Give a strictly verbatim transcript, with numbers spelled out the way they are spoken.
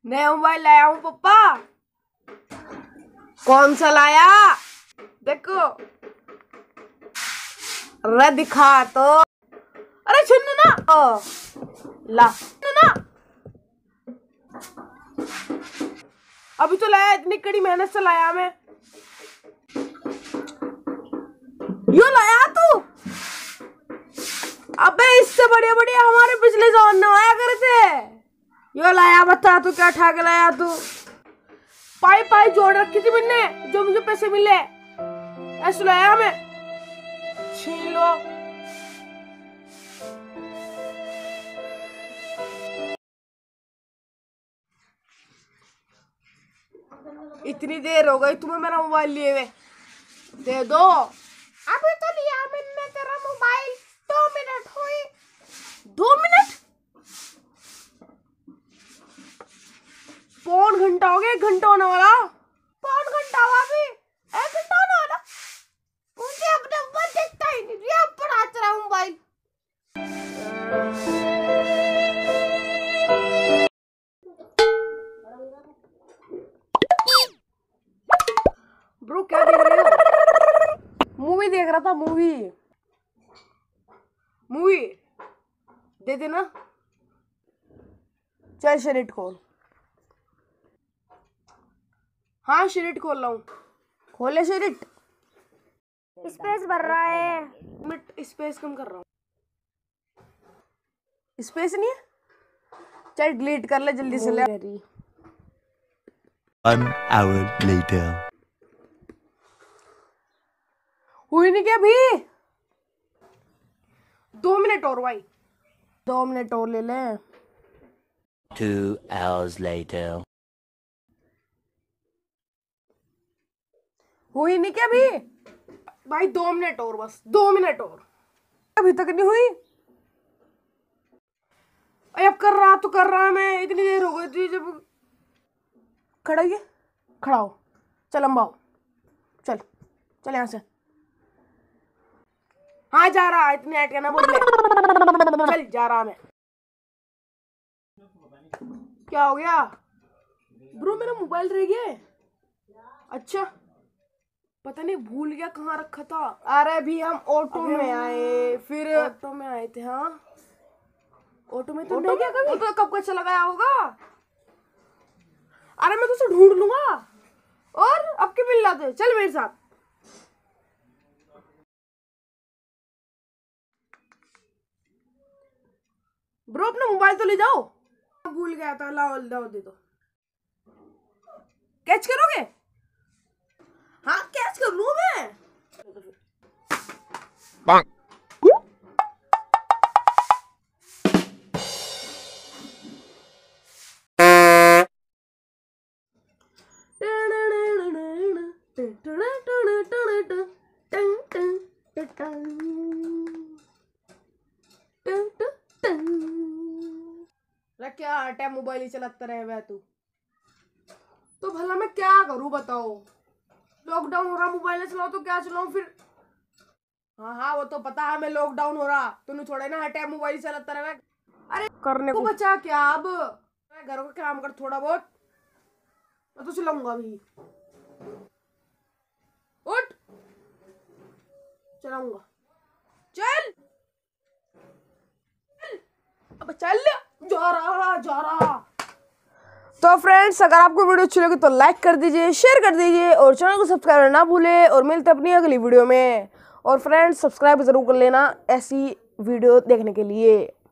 नया मोबाइल लाया हूँ पप्पा। कौन सा लाया? देखो। अरे दिखा तो। अरे छुन्नू ना। ओ, ला ना। अभी तो लाया, इतनी कड़ी मेहनत से लाया मैं। यो लाया तू? अबे इससे बढ़िया बढ़िया हमारे पिछले जॉन में आया करे थे। यो लाया, बता तू क्या ठा के लाया तू? पाई पाई जोड़ रखी थी मैंने, जो मुझे पैसे मिले ऐसे लाया हमें। छीन लो। इतनी देर हो गई तुम्हें मेरा मोबाइल लिए हुए, दे दो। अभी तो लिया मैंने तेरा मोबाइल, दो मिनट हुई। दो मिनट? पौन घंटा हो गया, एक घंटा होने वाला। पौन घंटा हुआ, अभी एक घंटा होने वाला। मुझे अपना मोबाइल देखता ही नहीं, ये पड़ा तेरा मोबाइल। ब्रो क्या देख रहे हो? मूवी देख रहा था, मूवी। मूवी दे देना। चल शरीट खोल। हाँ शरीट खोल रहा हूँ। खोले शरीट। स्पेस भर रहा है। मैं स्पेस कम कर रहा हूँ। स्पेस नहीं है? चल डिलीट कर ले जल्दी से ले। One hour later. हुई नहीं क्या भी? दो मिनट और भाई, दो मिनट और ले ले। Two hours later. हुई नहीं क्या भी? भाई दो मिनट और, बस दो मिनट और। अभी तक नहीं हुई? अरे अब कर रहा तो कर रहा मैं, इतनी देर हो गई थी जब। खड़ा ही है, खड़ा हो। चल लंबा हो, चल चल यहाँ से। हाँ जा रहा, इतनी ऐट ना बोल ले। चल जा रहा मैं। क्या हो गया ब्रो? मेरा मोबाइल रह गया है। अच्छा, पता नहीं भूल गया कहाँ रखा था। अरे भी हम ऑटो में आए, फिर ऑटो में आए थे। हाँ ऑटो में तो नहीं गया कभी। तो कब का चला गया होगा। अरे मैं तो उसे ढूंढ लूंगा। और अब के मिल जाते, चल मेरे साथ। ब्रो अपना मोबाइल तो ले जाओ। भूल गया था, लाओ लाओ दे दो। कैच करोगे? हाँ कैच कर लूं मैं। Bonk. क्या हटा मोबाइल ही चलाता रहे वह तू। तो भला मैं क्या करूं बताओ? लॉकडाउन हो रहा, मोबाइल नहीं चलाओ तो क्या चलाऊं फिर? हाँ हाँ वो तो पता है हमें लॉकडाउन हो रहा, तूने छोड़े ना हटे मोबाइल चलाता रहे। अरे करने को बचा क्या अब? मैं घरों का काम कर थोड़ा बहुत, मैं तो चलाऊंगा अभी। उठ, चलाऊंगा। चल अब चल, जा रहा जा रहा। तो फ्रेंड्स अगर आपको वीडियो अच्छी लगी तो लाइक कर दीजिए, शेयर कर दीजिए और चैनल को सब्सक्राइब करना ना भूले। और मिलते अपनी अगली वीडियो में। और फ्रेंड्स सब्सक्राइब जरूर कर लेना ऐसी वीडियो देखने के लिए।